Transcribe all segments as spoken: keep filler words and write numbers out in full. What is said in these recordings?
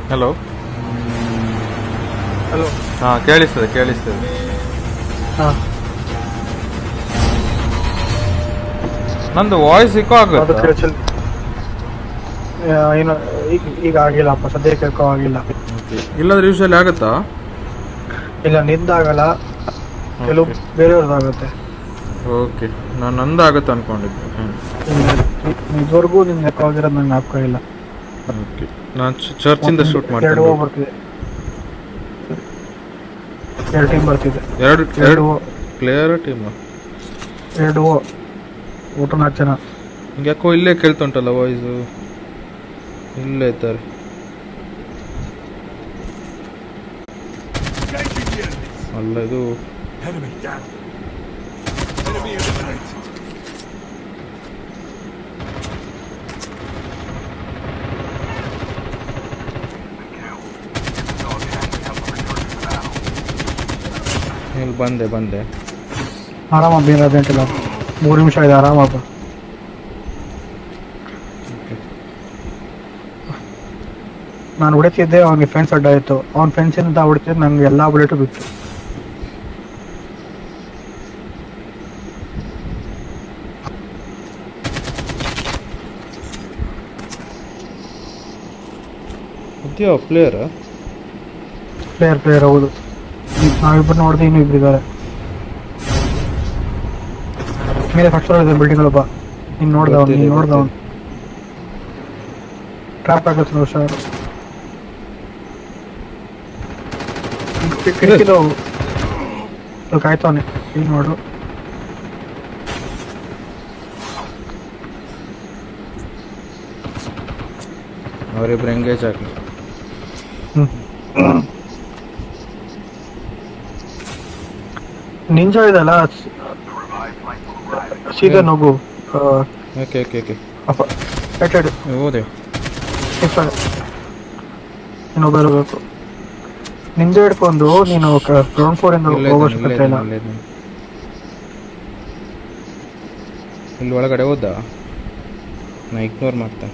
Hello hello ಹಾಂ ಕೇಳಿಸ್ತದೆ ಕೇಳಿಸ್ತದೆ ಹಾಂ ನಂದು ವಾಯ್ಸ್ ಇಕೋ ಅದು ಆಗುತ್ತೆ ಕೇಳಿಸಲ್ ಏನು ಈಗ ಈಗ ಆಗಿಲ್ಲಪ್ಪ, ಸದ್ಯಕ್ಕೆ ಕೇಳ್ಕೊ ಆಗಿಲ್ಲ. ಇಲ್ಲಾಂದ್ರೆ ಯೂಶಲಿ ಆಗುತ್ತಾ? ಇಲ್ಲ, ನಿಂದಾಗಲ್ಲ, ಕೆಲವು ಓಕೆ ಬೇರೆಯವ್ರದ್ದಾಗುತ್ತೆ. ಓಕೆ ನಾನು ನಂದು ಆಗುತ್ತೆ ಅಂದ್ಕೊಂಡಿದ್ದೆ. ಹ್ಞೂ ಇದುವರೆಗೂ ನಿಮ್ಗೆ ಎಕೋ ಆಗಿರೋದು ನಂಗೆ ಜ್ಞಾಪಕ ಇಲ್ಲ. ಓಕೆ ನಾನು ಚರ್ಚಿಂದ ಶೂಟ್ ಎರಡು ಮಾಡ್ತೀನಿ. ಓ ಬರ್ತಿದೆ, ಎರಡು ಟೀಮ್ ಬರ್ತಿದೆ. ಎರಡು ಎರಡು ಎರಡು ಓ ಪ್ಲೇಯರ್ ಟೀಮ್ ಎರಡು ಓ ಊಟ ನಾಲ್ಕು ಜನ. ಹಿಂಗೆ ಯಾಕೋ ಇಲ್ಲೇ ಕೇಳ್ತುಂಟಲ್ಲ ವಾಯ್ಸು, ಇಲ್ಲೇ ಇದ್ದಾರೆ. ಅಲ್ಲ ಇದು ಇಲ್ಲಿ ಬಂದೆ ಬಂದೆ ಆರಾಮ ಬೇರೆ ಅದೇಂಟಿಲ್ಲ, ಮೂರು ನಿಮಿಷ ಇದೆ, ಆರಾಮಪ್ಪ. ನಾನು ಹೊಡಿತಿದ್ದೆ, ಅವನಿಗೆ ಫ್ರೆಂಡ್ಸ್ ಅಡ್ಡ ಆಯಿತು. ಅವ್ನ ಫ್ರೆಂಡ್ಸಿಂದ ಹೊಡಿತಿದ್ದೆ, ನಂಗೆ ಎಲ್ಲ ಬುಲೆಟು ಬಿತ್ತು. ಅದ್ಯಾವ ಪ್ಲೇಯರ್ ಪ್ಲೇಯರ್ ಪ್ಲೇಯರ್ ಹೌದು. ನಾವಿಬ್ಬರು ನೋಡಿದೆ, ಇನ್ನೂ ಇಬ್ಬರು ಇದ್ದಾರೆ ಮೇಲೆ. ಫಸ್ಟ್ ಫ್ಲೋರ್ ಇದೆ ಬಿಲ್ಡಿಂಗ್ ಒಬ್ಬ. ನೀನು ನೋಡ್ದವ್ ನೀನು ನೋಡ್ದವ್ ಟ್ರಾಪ್ ಆಗುತ್ತೆ ನೋಡಿ ಸರ್. ಕಿಟಕಿದು ಕಾಯ್ತವನೆ, ಈಗ ನೋಡು. ಅವರಿಬ್ರು ಎಂಗೇಜ್ ಆಗಲಿ. ನಿಂಜಾ ಇದಲ್ಲ, ಸೀದಾ ನುಗ್ಗು. ಓಕೆ ಓಕೆ ಓಕೆ ಹೋದೆ. ಇನ್ನೊಬ್ಬ ಇರಬೇಕು. ನಿಂಜಾ ಹಿಡ್ಕೊಂಡು ನೀನು ಗ್ರೌಂಡ್ ಫ್ಲೋರ್ ಇಂದ ಹೋಗೋ ಅವಶ್ಯಕತೆ ಇಲ್ಲ. ಇಲ್ಲಿ ಒಳಗಡೆ ಹೋದ, ನಾ ಇಗ್ನೋರ್ ಮಾಡ್ತೇನೆ.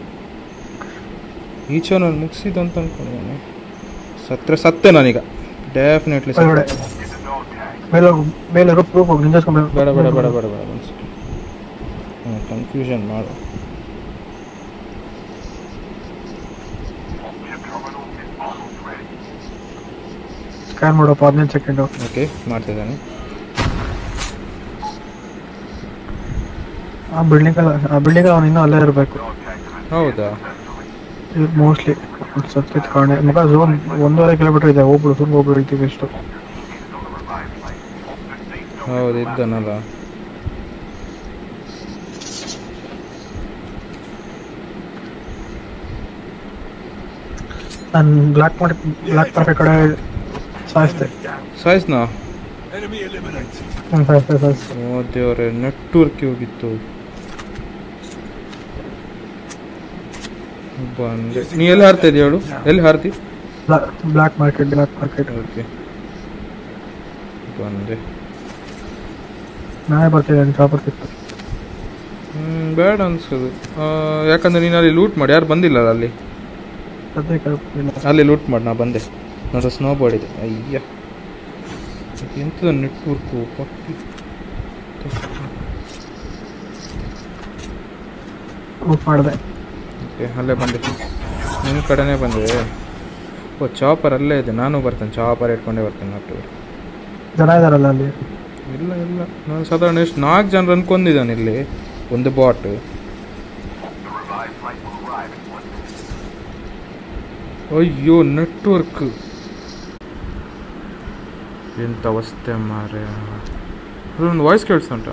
ಈಚೆ ನಾನು ಮುಗಿಸಿದ್ದು ಅಂತ ಅನ್ಕೊಂಡಿದ್ದಾನೆ. ಸತ್ರ ಸತ್ತೆ ನಾನೀಗ ಡೆಫಿನೆಟ್ಲಿ. ಮೇಲೆ ಮೇಲೆ ರೂಪ್ ರೂಪ್ ಹೋಗಿ ನಿಂಜಸ್ಕೊಂಡು ಬೇಡ ಬೇಡ ಬೇಡ ಬೇಡ ಬೇಡ ಒಂದು ಸೆಕೆಂಡ್. ಹಾಂ ಕನ್ಫ್ಯೂಷನ್ ಮಾಡು. ಸ್ಕ್ಯಾನ್ ಮಾಡಪ್ಪ, ಹದಿನೈದು ಸೆಕೆಂಡು. ಓಕೆ ಮಾಡ್ತಿದ್ದಾನೆ. ಆ ಬಿಲ್ಡಿಂಗಲ್ಲ, ಆ ಬಿಲ್ಡಿಂಗ್ ಅವನು ಇನ್ನೂ ಅಲ್ಲೇ ಇರಬೇಕು. ಹೌದಾ? ಇದು ಮೋಸ್ಟ್ಲಿ ಸತ್ಯದ ಕಾರಣ. ಮಗ ಝೋನ್ ಒಂದೂವರೆ ಕಿಲೋಮೀಟರ್ ಇದೆ, ಹೋಗ್ಬಿಡು ಸುಮ್ಮನೆ ಹೋಗ್ಬಿಡು, ಇದ್ದೀವಿ ಎಷ್ಟು. ಹೌದು ಇದ್ದಾನಲ್ಲ. ನಾನು ಬ್ಲಾಕ್ ಮಾಡಿ ಬ್ಲಾಕ್ ಮಾರ್ಕೆ ಕಡೆ ಸಾಯಿಸ್ತೆ. ಸಾಯಿಸ್ನಾ? ಹ್ಞೂ ಸಾಯಿಸ್ತೆ ಸಾಯಿಸ್ತೆ. ಓ ದೇವ್ರೆ, ನೆಟ್ವರ್ಕ್ ಹೋಗಿತ್ತು. ಬಂದೆ. ನೀ ಎಲ್ಲಿ ಹಾರ್ತಾ ಇದೀಯ ಹೇಳು, ಎಲ್ಲಿ ಹಾರ್ತಿ? Black market black market. Okay ಬಂದೆ. ನಾನೇ ಬರ್ತಿದ್ದೇನೆ, ಚಾಪರ್ ಸಿಕ್ತು. ಹ್ಞೂ ಬೇಡ ಅನ್ಸೋದು, ಯಾಕಂದ್ರೆ ನೀನು ಅಲ್ಲಿ ಲೂಟ್ ಮಾಡಿ, ಯಾರು ಬಂದಿಲ್ಲಲ್ಲ ಅಲ್ಲಿ. ಅಲ್ಲಿ ಲೂಟ್ ಮಾಡಿ, ನಾ ಬಂದೆ. ನೋಡ್ರಿ ಸ್ನೋ ಬೋರ್ಡ್ ಇದೆ. ಅಯ್ಯ ಎಂಥದ್ದು ನೆಟ್ವರ್ಕು ಪಕ್ಕಿ. ಮಾಡಿದೆ. ಓಕೆ ಅಲ್ಲೇ ಬಂದೆ, ನಿನ್ನ ಕಡೆನೇ ಬಂದೆ. ಓ ಚಾಪರ್ ಅಲ್ಲೇ ಇದೆ, ನಾನು ಬರ್ತೇನೆ, ಚಾಪರ್ ಇಟ್ಕೊಂಡೇ ಬರ್ತೇನೆ. ಒಟ್ಟು ಜನ ಇದಾರಲ್ಲ ಅಲ್ಲಿ? ಇಲ್ಲ ಇಲ್ಲ, ನಾನು ಸಾಧಾರಣ ಎಷ್ಟು ನಾಲ್ಕು ಜನರು ಅನ್ಕೊಂಡಿದ್ದಾನೆ ಇಲ್ಲಿ, ಒಂದು ಬಾಟ್. ಅಯ್ಯೋ ನೆಟ್ವರ್ಕ್ ಎಂಥ ಅವಸ್ಥೆ ಮಾರೆ. ಒಂದು ವಾಯ್ಸ್ ಕೇಳಿಸ್ತುಂಟ.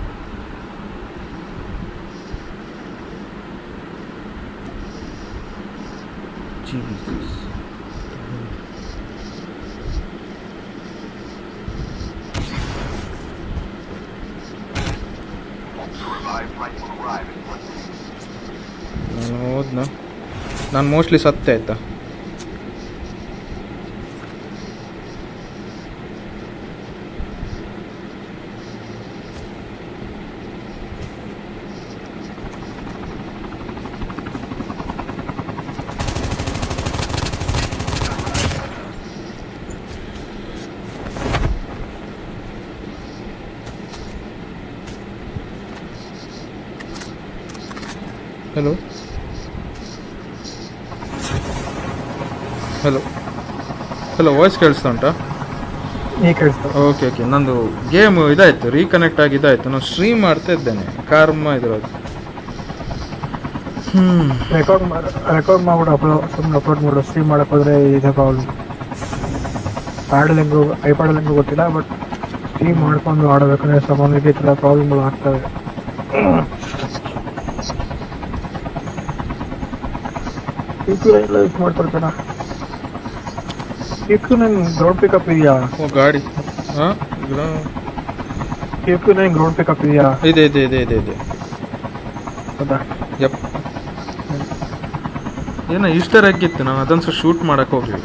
ಜೀಸಸ್, ನಾನು ಹೋದ್ನ, ನಾನು ಮೋಸ್ಟ್ಲಿ ಸತ್ತೆ ಆಯ್ತಾ. ಹಲೋ ಹಲೋ ಹಲೋ ವಾಯ್ಸ್ ಕೇಳಿಸ್ತಾ ಉಂಟಾ? ಈಗ ಕೇಳಿಸ್ತು. ಓಕೆ ಓಕೆ, ನಂದು ಗೇಮ್ ಇದಾಯಿತು, ರೀಕನೆಕ್ಟ್ ಆಗಿ ಇದಾಯಿತು. ನಾನು ಸ್ಟ್ರೀಮ್ ಮಾಡ್ತಾ ಇದ್ದೇನೆ, ಕಾರ್ಮ ಇದ್ರದ್ದು. ಹ್ಞೂ ರೆಕಾರ್ಡ್ ಮಾಡಿ ರೆಕಾರ್ಡ್ ಮಾಡ್ಬಿಟ್ಟು ಅಪ್ಲೋಡ್ ಸುಮ್ಮನೆ ಅಪ್ಲೋಡ್ ಮಾಡು. ಸ್ಟ್ರೀಮ್ ಮಾಡಕ್ಕೆ ಹೋದರೆ ಇದೆ ಪ್ರಾಬ್ಲಮ್. ಪ್ಯಾಡಲ್ ಹೆಂಗು ಐಪ್ಯಾಡಲ್ ಹೆಂಗು ಗೊತ್ತಿಲ್ಲ, ಬಟ್ ಸ್ಟ್ರೀಮ್ ಮಾಡ್ಕೊಂಡು ಆಡಬೇಕಂದ್ರೆ ಸಾಮಾನ್ಯವಾಗಿ ಈ ಥರ ಪ್ರಾಬ್ಲಮ್ಗಳು ಆಗ್ತವೆ. ಯು ಪಿ ಎಲ್ಲ ಯೂಸ್ ಮಾಡ್ತಿರ್ತಾನ. ಯು ಪಿ ನಂಗೆ ಗ್ರೌಂಡ್ ಪಿಕಪ್ ಇದೆಯಾ? ಓ ಗಾಡಿ ಹಾಂ ಯು ಪಿ ನಂಗೆ ಗ್ರೌಂಡ್ ಪಿಕಪ್ ಇದೆಯಾ? ಇದೆ ಇದೆ ಇದೆ ಇದೆ ಇದೆ ಹೌದಾ? ಯಪ್. ಏನೋ ಈಸ್ಟರ್ ಎಗ್ ಇತ್ತು, ನಾನು ಅದನ್ನು ಸಹ ಶೂಟ್ ಮಾಡಕ್ಕೆ ಹೋಗಲಿಲ್ಲ.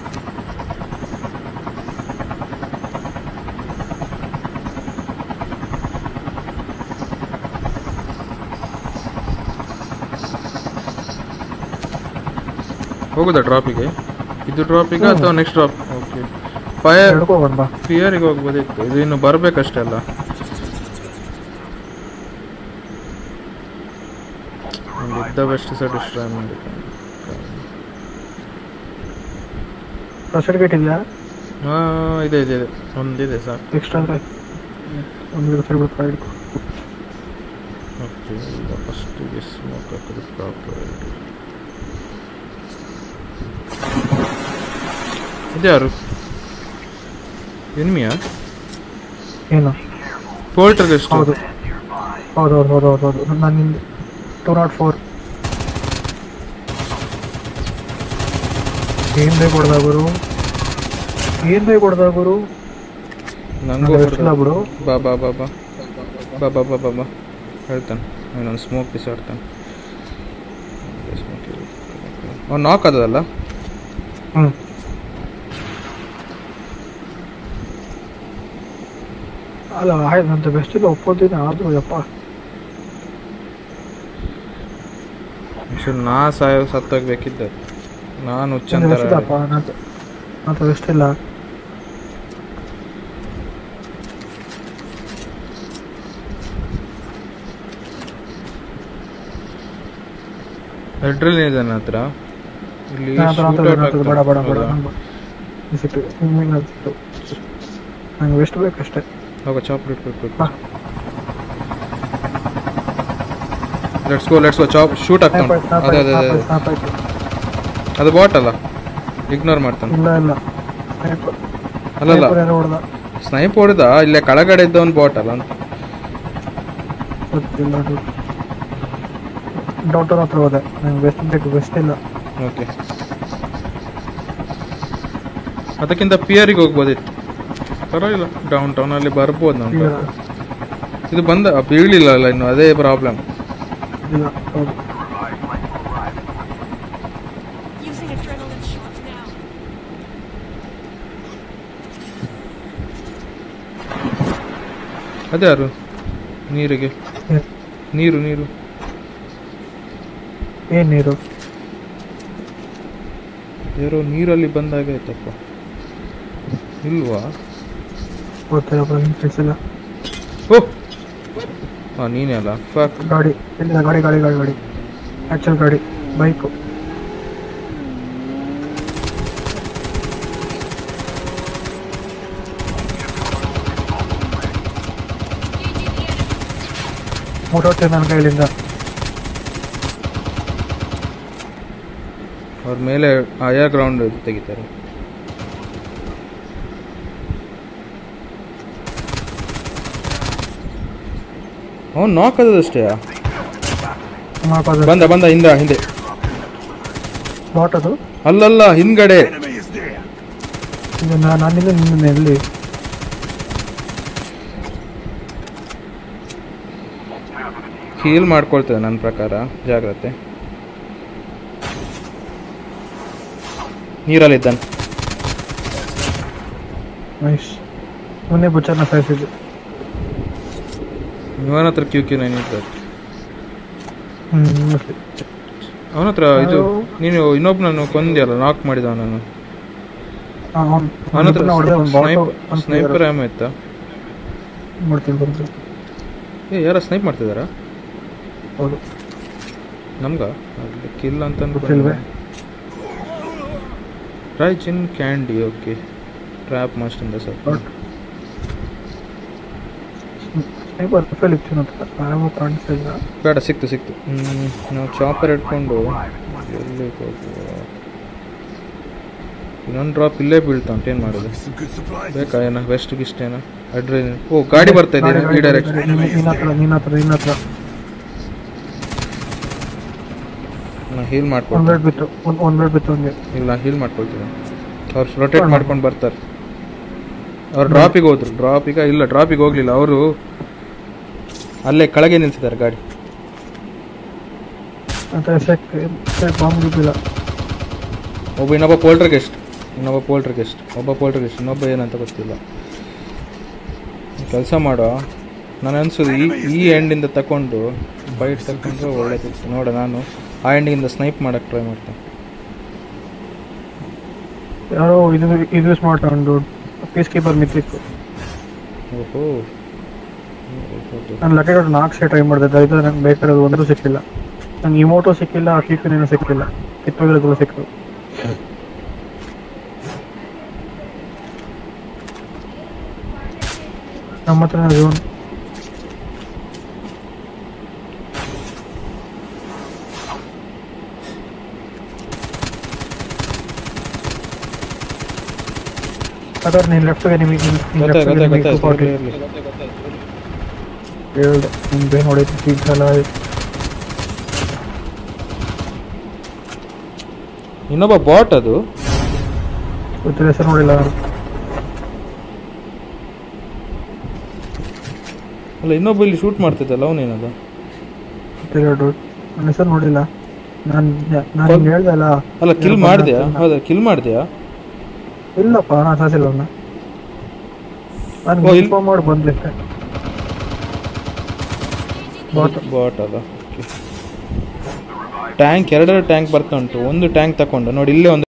ಹೋಗುದಾ ಡ್ರಾಪಿಗೆ? ಇದು ಡ್ರಾಪಿಗೆ ಅಥವಾ ನೆಕ್ಸ್ಟ್ ಡ್ರಾಪ್? ಓಕೆ, ಫೈರ್ ಫಿಯರಿಗೆ ಹೋಗ್ಬೋದಿತ್ತು. ಇದು ಇನ್ನು ಬರಬೇಕಷ್ಟೇ ಅಲ್ಲ. ಇದ್ದ ಬೆಸ್ಟ್ ಸೆಟ್ ಟ್ರೈ ಮಾಡಬೇಕು. ಸರ್ಟಿಫಿಕೇಟ್ ಇದೆಯಾ? ಹಾಂ ಇದೆ ಇದೆ ಇದೆ, ಒಂದಿದೆ ಸಾಕು. ನೆಕ್ಸ್ಟ್ ಅಂದರೆ ಒಂದು ಸರ್ಟಿಫಿಕೇಟ್ ಇಟ್ಕೊ. ಓಕೆ, ಈಗ ಫಸ್ಟಿಗೆ ಸ್ಮೋಕ್ ಹಾಕೋದು ಪ್ರಾಪರ್. ಇದ್ಯಾರು ಎನ್ಮಿಯಾ? ಏನು ಪೋಲ್ಟರ್ ಎಷ್ಟು? ಹೌದು ಹೌದು ಹೌದು ಹೌದು ಹೌದು ಹೌದು ನಾನು ನಿಂದು ಟೂ ನಾಟ್ ಫೋರ್. ಏನು ಬೇಕು ಹೊಡೆದಾಗುರು, ಏನು ಬೇಕು ಹೊಡೆದಾಗುರು. ನನಗೂ ಗೊತ್ತಿಲ್ಲ ಬಿಡು. ಬಾ ಬಾ ಬಾ ಬಾ ಬಾ ಬಾ ಬಾ ಬಾ ಬಾ ಹೇಳ್ತಾನೆ. ನಾನು ಸ್ಮೋಕ್ ಬಿಸಾಡ್ತಾನೆ. ಅವ್ನು ನಾಕ್ ಅದಲ್ಲ? ಹ್ಞೂ ಅಲ್ಲ ಆಯ್ತು, ನಂತ ಬೆಸ್ಟ್ ಇಲ್ಲ ಒಪ್ಪೋದಿನ. ಆದರೂ ಯಪ್ಪ ನಾ ಸಾಯೋ ಸತ್ತೋಗ್ಬೇಕಿದ್ದ. ನಾನು ಹುಚ್ಚಂತ ಬೆಸ್ಟಿಲ್ಲಪ್ಪ, ನಂತ ನಂತ ಬೆಸ್ಟ್ ಇಲ್ಲ. ಅಡ್ರಲ್ಲಿ ಇದೆ ನನ್ನ ಹತ್ರ. ಇಲ್ಲಿ ಬೇಡ ಬೇಡ ಬೇಡ ಸಿಟ್ಟು ನಂಗೆ ಬೆಸ್ಟ್ ಬೇಕಷ್ಟೇ. ಹೋಗ ಚಾಪ್ಲೇಟ್ ಕೊಟ್ಬಿಟ್ಟು let's go let's go chop shoot ಆಗ್ತಾನೆ. ಅದೇ ಅದೇ ಅದೇ ಅದು ಬಾಟ್ ಅಲ್ಲ, ಇಗ್ನೋರ್ ಮಾಡ್ತಾನೆ. ಇಲ್ಲ ಇಲ್ಲ ಅಲ್ಲಲ್ಲ ಸ್ನೈಪ್ ಹೊಡೆದ, ಇಲ್ಲೇ ಕೆಳಗಡೆ ಇದ್ದವನು ಬಾಟ್ ಅಲ್ಲ ಅಂತ ಗೊತ್ತಿಲ್ಲ. ಡಾಕ್ಟರ್ ಹತ್ರ ಹೋದೆ, ನಂಗೆ ಬೆಸ್ಟ್ ಬೇಕು, ಬೆಸ್ಟ್ ಇಲ್ಲ. ಓಕೆ, ಅದಕ್ಕಿಂತ ಪಿಯರಿಗೆ ಹೋಗ್ಬೋದಿತ್ತು. ಪರವಾಗಿಲ್ಲ, ಡೌನ್ ಟೌನಲ್ಲಿ ಬರ್ಬೋದು ನಾವು. ಇದು ಬಂದ ಬೀಳಿಲ್ಲ ಅಲ್ಲ ಇನ್ನು, ಅದೇ ಪ್ರಾಬ್ಲಮ್. ಇಲ್ಲ ಹೌದು. ಅದೇ ಯಾರು ನೀರಿಗೆ? ನೀರು ನೀರು ಏನು ನೀರು? ಯಾರೋ ನೀರಲ್ಲಿ ಬಂದಾಗ ಆಯ್ತಪ್ಪ. ಇಲ್ವಾ? ಗೊತ್ತಿಲ್ಲ, ತಿಳಿಸಿಲ್ಲ. ಓಹ್ ಹಾಂ ನೀನೇ ಅಲ್ಲ. ಫಕ್ ಗಾಡಿ ಇಲ್ಲ, ಗಾಡಿ ಗಾಡಿ ಗಾಡಿ ಗಾಡಿ ಆ್ಯಕ್ಚುಲ್ ಗಾಡಿ ಬೈಕು. ಮುಟ್ಟೋತ್ತೆ ನನ್ನ ಕೈಲಿಂದ. ಅವ್ರ ಮೇಲೆ ಆಯಾ ಗ್ರೌಂಡ್ ತೆಗಿತಾರೆ. ಅವನು ನಾಕ್ ಅದಷ್ಟೇ. ಬಂದ ಬಂದ ಹಿಂದ ಹಿಂದೆ. ಬಾಟ್ ಅದು? ಅಲ್ಲಲ್ಲ, ಹಿಂದ್ಗಡೆ. ನಾನಿಂದ ನಿನ್ನ ಎಲ್ಲಿ? ಹೀಲ್ ಮಾಡ್ಕೊಳ್ತೇವೆ ನನ್ನ ಪ್ರಕಾರ, ಜಾಗ್ರತೆ. ನೀರಲ್ಲಿದ್ದಾನೆ. ನೈಸ್. ಮೊನ್ನೆ ಬುಚ್ಚರ್ನ ಸಾಯಿಸಿದ್ದು. ಇವನ ಹತ್ರ ಕ್ಯೂ ಕ್ಯೂ ನೈನ್ ಇರ್ತದೆ. ಹ್ಞೂ ಅವನ ಹತ್ರ ಇದು ನೀನು ಇನ್ನೊಬ್ಬನನ್ನು ಕೊಂದ್ಯಲ್ಲ, ನಾಕ್ ಮಾಡಿದವ ನಾನು. ಅವನ ಹತ್ರ ಸ್ನೈಪರ್ ಆಮ್ ಇತ್ತಾ? ಮಾಡ್ತೀನಿ ಬರ್ತೀನಿ. ಏ ಯಾರ ಸ್ನೈಪ್ ಮಾಡ್ತಿದ್ದಾರಾ? ಹೌದು. ನಮ್ಗ ಕಿಲ್ ಅಂತ ಗೊತ್ತಿಲ್ವೇ? Try chin candy okay trap ಮಾಸ್ಟಿಂದ ಸರ್ ಸ್ನೈಪರ್ ರೈಫಲ್ ಇತ್ತು ನನ್ನ ಹತ್ರ ಆರಾಮ ಕಾಣಿಸ್ತಿಲ್ಲ. ಬೇಡ ಸಿಕ್ತು ಸಿಕ್ತು ಹ್ಞೂ ನಾವು ಚಾಪರ್ ಇಟ್ಕೊಂಡು ಎಲ್ಲಿ ಇನ್ನೊಂದು ಡ್ರಾಪ್ ಇಲ್ಲೇ ಬೀಳ್ತಾ ಉಂಟು ಏನು ಮಾಡೋದು ಬೇಕಾ ಏನ ವೆಸ್ಟ್ ಗಿಸ್ಟ್ ಏನ ಅಡ್ರೆ ಓ ಗಾಡಿ ಬರ್ತಾ ಇದೆ ಈ ಡೈರೆಕ್ಷನ್ ನಿನ್ನ ಹತ್ರ ನಿನ್ನ ಹತ್ರ ನಿನ್ನ ಹತ್ರ ನಾನು ಹೀಲ್ ಒಂದು ಮಾಡ್ಕೊಂಡು ಬೇಡ ಬಿತ್ತು ಒಂದು ಒಂದು ಬೇಡ ಬಿತ್ತು ಹಂಗೆ. ಇಲ್ಲ ಹೀಲ್ ಮಾಡ್ಕೊಳ್ತೀನಿ ಅವ್ರು ರೊಟೇಟ್ ಮಾಡ್ಕೊಂಡು ಬರ್ತಾರೆ ಅವ್ರು ಡ್ರಾಪಿಗೆ ಹೋದ್ರು ಡ್ರಾಪಿಗೆ ಇಲ್ಲ ಡ್ರಾಪಿಗೆ ಹೋಗ್ಲಿಲ್ಲ ಅವರು ಅಲ್ಲೇ ಕೆಳಗೆ ನಿಲ್ಸಿದ್ದಾರೆ ಗಾಡಿ ಅಂತ ಸೆಕ್ ಸೆಕ್ ಬಾಂಬ್ ಬಿದ್ದಿಲ್ಲ. ಒಬ್ಬ ಇನ್ನೊಬ್ಬ ಪೋಲ್ಟ್ರ್ ಗೆಸ್ಟ್ ಇನ್ನೊಬ್ಬ ಪೋಲ್ಟ್ರ್ ಗೆಸ್ಟ್ ಒಬ್ಬ ಪೋಲ್ಟ್ರ್ ಗೆಸ್ಟ್ ಇನ್ನೊಬ್ಬ ಏನಂತ ಗೊತ್ತಿಲ್ಲ. ಕೆಲಸ ಮಾಡೋ ನಾನು ಅನ್ಸೋದು ಈ ಈ ಎಂಡಿಂದ ತಗೊಂಡು ಬೈಟ್ ತಗೊಂಡ್ರೆ ಒಳ್ಳೇದಿತ್ತು ನೋಡ ನಾನು ಆ ಎಂಡಿಂದ ಸ್ನೈಪ್ ಮಾಡಕ್ಕೆ ಟ್ರೈ ಮಾಡ್ತೇನೆ. ಯಾರೋ ಇದು ಇದು ಸ್ಮಾರ್ಟ್ ಒಂದು ಪೀಸ್ ಕೀಪರ್ ಮಿತ್ತಿತ್ತು. ಓಹೋ ನಾನು ಲಕ್ಕಿ ಡಾಟ್ ನಾಲ್ಕು ಸೇ ಟ್ರೈ ಮಾಡಿದೆ ಇದು ನಂಗೆ ಬೇಕಾಗಿರೋದು ಒಂದೂ ಸಿಕ್ಕಿಲ್ಲ. ನಂಗೆ ಇಮೋಟೋ ಸಿಕ್ಕಿಲ್ಲ ಫೀಫನ್ ಏನೂ ಸಿಕ್ಕಿಲ್ಲ ಕಿತ್ತೋಗಿರೋದೆಲ್ಲ ಸಿಕ್ತು. ನಮ್ಮ ಹತ್ರ ಝೋನ್ ಅದರ ನೀನು ಲೆಫ್ಟ್ಗೆ ನಿಮಗೆ ಹೇಳ್ದೆ ನಿಮ್ಗೆ ನೋಡೈತಿ ಸಿಗ್ಸಲ್ಲ. ಇನ್ನೊಬ್ಬ ಬಾಟ್ ಅದು ಗೊತ್ತಿಲ್ಲ ಹೆಸರು ನೋಡಿಲ್ಲ. ಅಲ್ಲ ಇನ್ನೊಬ್ಬ ಇಲ್ಲಿ ಶೂಟ್ ಮಾಡ್ತಿದ್ದಲ್ಲ ಅವನೇನದು ಗೊತ್ತಿಲ್ಲ ಡೌಟ್ ನನ್ನ ಹೆಸರು ನೋಡಿಲ್ಲ. ನಾನು ನಾನು ಹಿಂಗೆ ಹೇಳ್ದೆ ಅಲ್ಲ. ಅಲ್ಲ ಕಿಲ್ ಮಾಡಿದ್ಯಾ? ಹೌದಾ ಕಿಲ್ ಮಾಡಿದ್ಯಾ? ಇಲ್ಲಪ್ಪ ನಾನು ಸಾಸಿಲ್ಲ ಅವನ್ನ ನಾನು ಇನ್ಫಾರ್ಮ್ ಮಾಡಿ ಬಂದ್ಲಿಕ್ಕೆ ಬಾಟ್ ಬಾಟ್ ಅಲ್ಲ. ಟ್ಯಾಂಕ್ ಎರಡೆರಡು ಟ್ಯಾಂಕ್ ಬರ್ತಾ ಉಂಟು ಒಂದು ಟ್ಯಾಂಕ್ ತಗೊಂಡು ನೋಡಿ ಇಲ್ಲೇ ಒಂದು